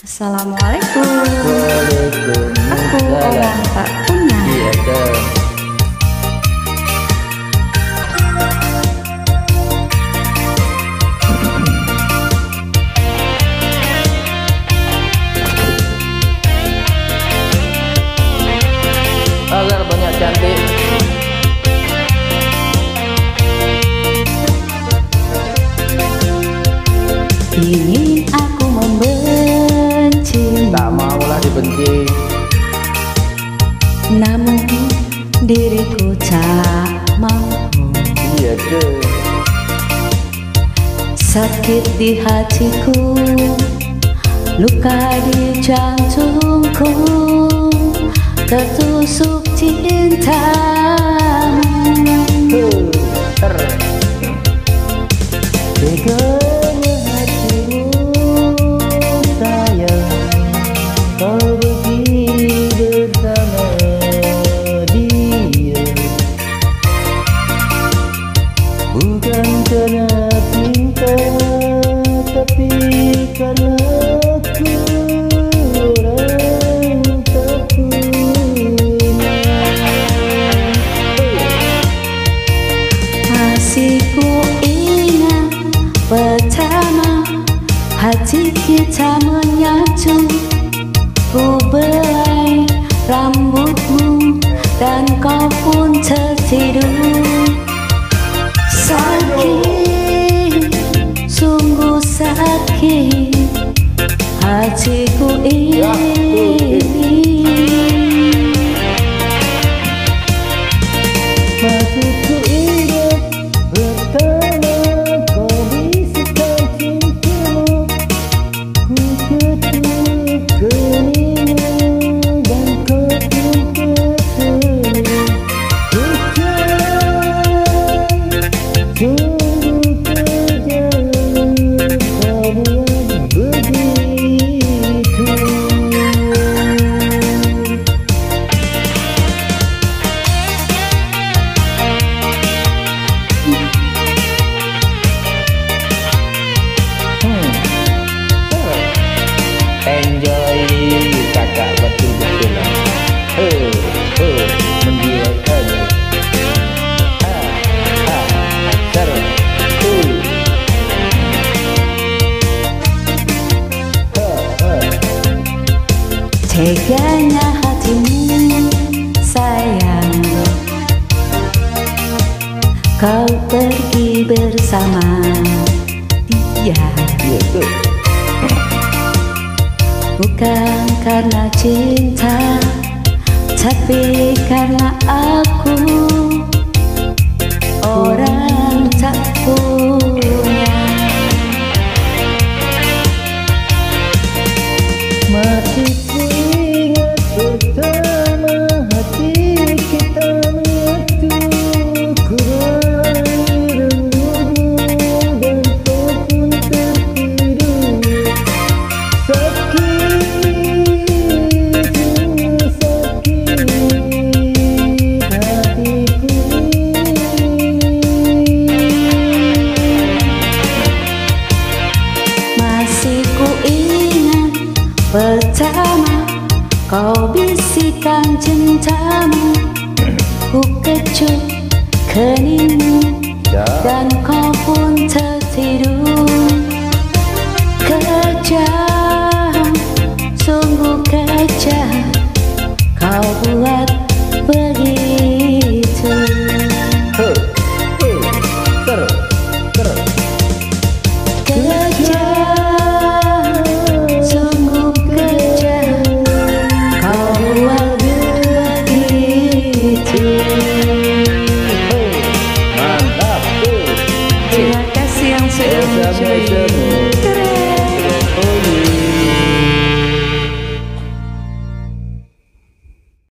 Assalamualaikum. Waalaikumsalam. Aku orang tak punya. Iya dong. Agar banyak cantik. Ingin aku membenci, Tak maulah dibenci. namun diriku tak mampu. Iya dong. Sakit di hatiku, luka di jantungku, tertusuk cintamu. Teganya hatimu sayang, kau pergi bersama dia. Bukan karena cinta, tapi karena aku orang tak punya. Masih ku ingat pertama hati kita menyatu, ku belai rambutmu dan kau pun tertidur. Sakit, sungguh sakit hatiku ini. Masih ku ingat pertama kau bisikan cintamu, ku ketuk keningmu dan kau pun tersenyum. Kejam, sungguh kejam, kau buat begitu. Enjoy kakak betul-betul lah. Menjiwaikan. Seru. Teganya hatimu sayang, kau pergi bersama dia. Iya tuh. Bukan karena cinta, tapi karena aku orang tak punya. Masih ku ingat pertama hati kita menyatu, ku raih rambutmu dan kau pun tertidur. Sakit, sungguh sakit hatiku ini. Masih ku ingat pertama kau bisikan cintamu, ku kecup keningmu dan kau pun tertidur. Kejam, sungguh kejam, kau buat begitu. Seru, seru. Kejam, sungguh kejam, kau buat begitu. Mantap tuh. Terima kasih yang sudah mencoba.